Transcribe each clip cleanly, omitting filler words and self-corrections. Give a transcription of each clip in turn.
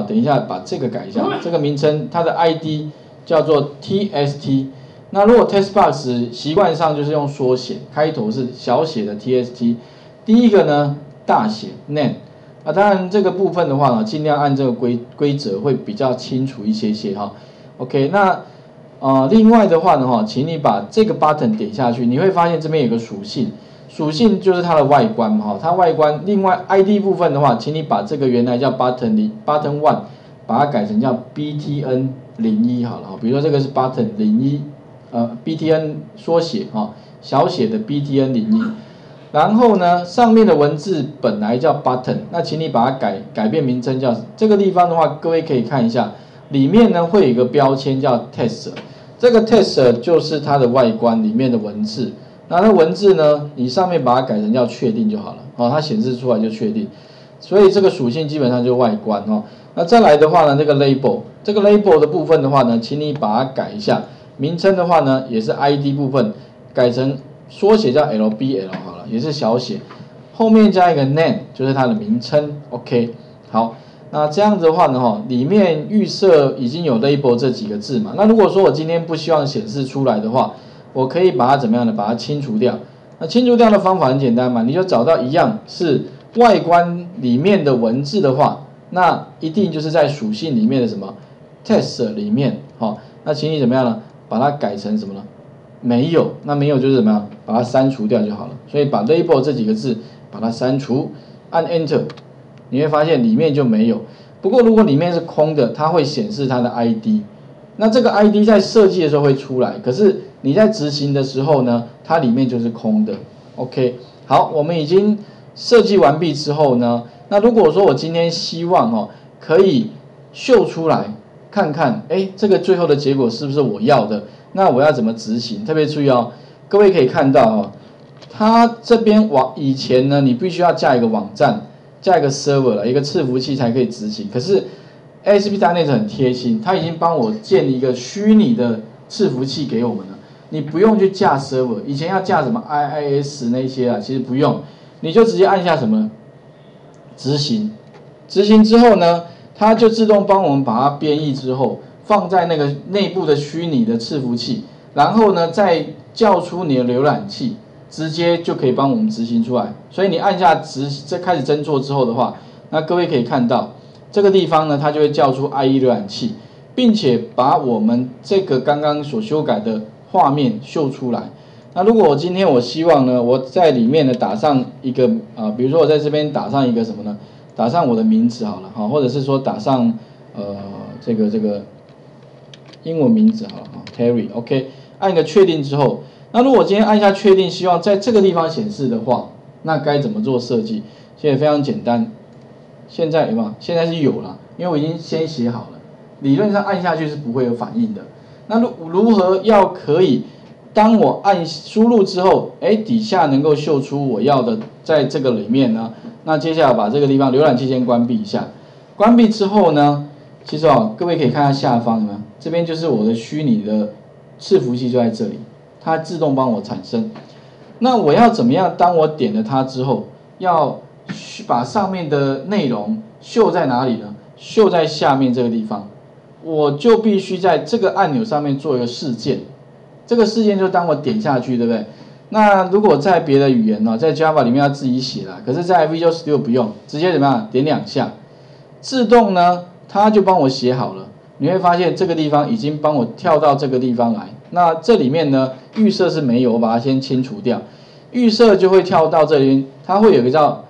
等一下把这个改一下，这个名称它的 ID 叫做 TST。那如果 TestBox 习惯上就是用缩写，开头是小写的 TST， 第一个呢大写 name。当然这个部分的话呢，尽量按这个规则会比较清楚一些哈。OK， 那另外的话呢请你把这个 button 点下去，你会发现这边有个属性，属性就是它的外观嘛它外观。另外 ID 部分的话，请你把这个原来叫 button 1，把它改成叫 BTN01 好了比如说这个是 button 01。BTN 缩写小写的 BTN01， 然后呢，上面的文字本来叫 button， 那请你把它改变名称叫这个地方的话，各位可以看一下，里面呢会有一个标签叫 test， 这个 test 就是它的外观里面的文字，那文字呢，你上面把它改成叫确定就好了它显示出来就确定，所以这个属性基本上就是外观那再来的话呢，这个 label 的部分的话呢，请你把它改一下。名称的话呢，也是 ID 部分改成缩写叫 LBL 好了，也是小写，后面加一个 name 就是它的名称。OK， 好，那这样子的话呢，里面预设已经有 label 这几个字嘛。那如果说我今天不希望显示出来的话，我可以把它怎么样呢？把它清除掉。那清除掉的方法很简单嘛，你就找到一样是外观里面的文字的话，那一定就是在属性里面的什么 test 里面那请你怎么样呢？把它改成什么呢？没有，那没有就是怎么样？把它删除掉就好了。所以把 label 这几个字把它删除，按 Enter， 你会发现里面就没有。不过如果里面是空的，它会显示它的 ID。那这个 ID 在设计的时候会出来，可是你在执行的时候呢，它里面就是空的。OK， 好，我们已经设计完毕之后呢，那如果说我今天希望可以秀出来。看看，这个最后的结果是不是我要的？那我要怎么执行？特别注意各位可以看到它这边以前呢，你必须要架一个网站，架一个 server 一个伺服器才可以执行。可是 ASP.NET 很贴心，它已经帮我建一个虚拟的伺服器给我们了，你不用去架 server， 以前要架什么 IIS 那些其实不用，你就直接按下什么执行，执行之后呢？它就自动帮我们把它编译之后，放在那个内部的虚拟的伺服器，然后呢再叫出你的浏览器，直接就可以帮我们执行出来。所以你按下开始侦作之后的话，那各位可以看到这个地方呢，它就会叫出 IE 浏览器，并且把我们这个刚刚所修改的画面秀出来。那如果我今天我希望呢，我在里面呢打上一个比如说我在这边打上一个什么呢？打上我的名字好了或者是说打上这个英文名字好了Terry OK， 按一个确定之后，那如果我今天按下确定，希望在这个地方显示的话，那该怎么做设计？现在非常简单，现在有没有？现在是有了，因为我已经先写好了，理论上按下去是不会有反应的。那如何要可以？当我按输入之后，底下能够秀出我要的，在这个里面呢，那接下来把这个地方浏览器先关闭一下。关闭之后呢，其实各位可以看一下下方有没有？这边就是我的虚拟的伺服器就在这里，它自动帮我产生。那我要怎么样？当我点了它之后，要把上面的内容秀在哪里呢？秀在下面这个地方，我就必须在这个按钮上面做一个事件。这个事件就当我点下去，对不对？那如果在别的语言在 Java 里面要自己写啦，可是在 Visual Studio 不用，直接怎么样？点2下，自动呢，它就帮我写好了。你会发现这个地方已经帮我跳到这个地方来。那这里面呢，预设是没有，我把它先清除掉。预设就会跳到这里，它会有一个叫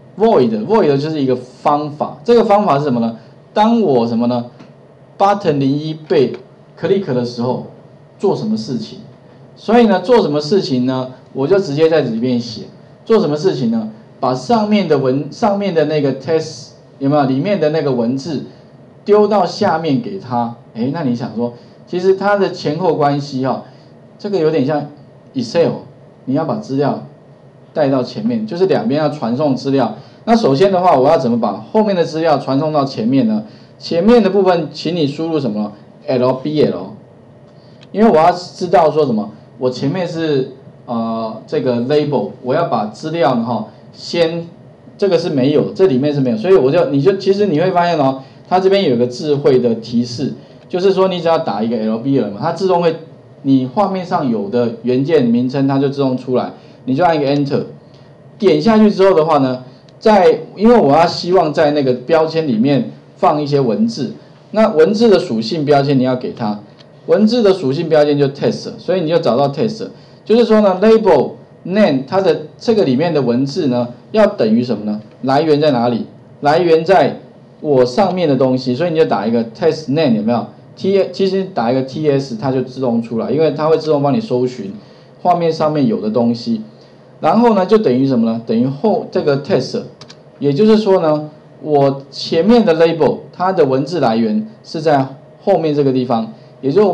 void 就是一个方法。这个方法是什么呢？当我什么呢 ？button 01被 click 的时候。做什么事情？所以呢，做什么事情呢？我就直接在里面写。做什么事情呢？把上面的那个 test 有没有里面的那个文字丢到下面给他？那你想说，其实它的前后关系这个有点像 Excel， 你要把资料带到前面，就是两边要传送资料。那首先的话，我要怎么把后面的资料传送到前面呢？前面的部分，请你输入什么 LBL。因为我要知道说什么，我前面是这个 label， 我要把资料呢先这个是没有，这里面是没有，所以其实你会发现它这边有一个智慧的提示，就是说你只要打一个 LBL 嘛，它自动会，你画面上有的元件名称它就自动出来，你就按一个 Enter， 点下去之后的话呢，因为我要希望在那个标签里面放一些文字，那文字的属性标签你要给它，文字的属性标签就 text， 所以你就找到 text， 就是说呢 label name 它的这个里面的文字呢要等于什么呢？来源在哪里？来源在我上面的东西，所以你就打一个 text name 有没有？其实打一个 ts 它就自动出来，因为它会自动帮你搜寻画面上面有的东西，然后呢就等于什么呢？等于这个 text， 也就是说呢，我前面的 label 它的文字来源是在后面这个地方，也就是我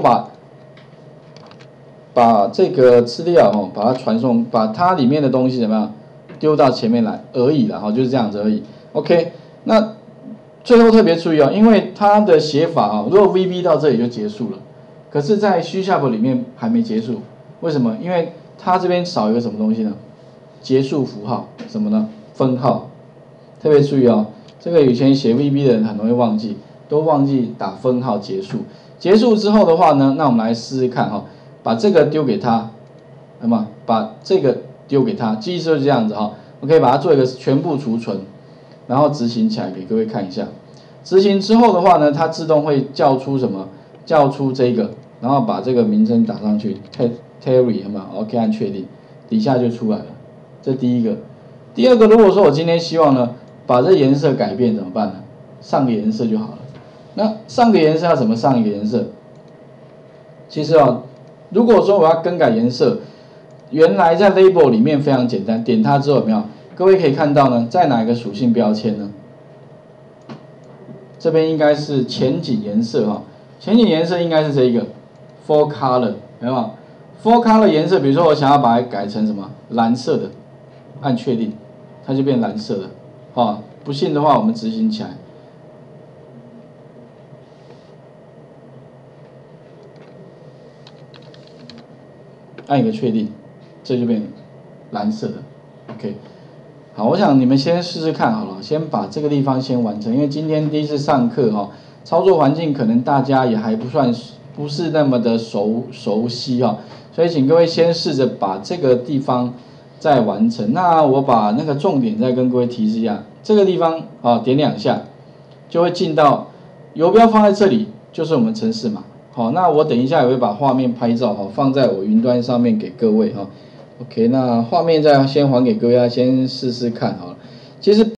把这个资料把它传送，把它里面的东西怎么样丢到前面来而已啦，就是这样子而已。OK， 那最后特别注意因为它的写法如果 VB 到这里就结束了，可是在 C# 里面还没结束，为什么？因为它这边少一个什么东西呢？结束符号，什么呢？分号。特别注意这个以前写 VB 的人很容易忘记，都忘记打分号结束。结束之后的话呢，那我们来试试看把这个丢给他，那么把这个丢给他，记忆就是这样子OK， 把它做一个全部储存，然后执行起来给各位看一下。执行之后的话呢，它自动会叫出什么？叫出这个，然后把这个名称打上去 ，Terry OK 按确定，底下就出来了。这第一个。第二个，如果说我今天希望呢，把这颜色改变怎么办呢？上个颜色就好了。那上个颜色要怎么上一个颜色？其实如果说我要更改颜色，原来在 label 里面非常简单，点它之后有没有？各位可以看到呢，在哪一个属性标签呢？这边应该是前景颜色前景颜色应该是这一个 for color， 有没有 ？for color 颜色，比如说我想要把它改成什么蓝色的，按确定，它就变蓝色的不信的话，我们执行起来。按一个确定，这就变蓝色的 ，OK。好，我想你们先试试看好了，先把这个地方先完成，因为今天第一次上课操作环境可能大家也还不是那么的熟悉所以请各位先试着把这个地方再完成。那我把那个重点再跟各位提示一下，这个地方点2下就会进到游标放在这里，就是我们程式码。那我等一下也会把画面拍照放在我云端上面给各位OK， 那画面再先还给各位，先试试看好了。其实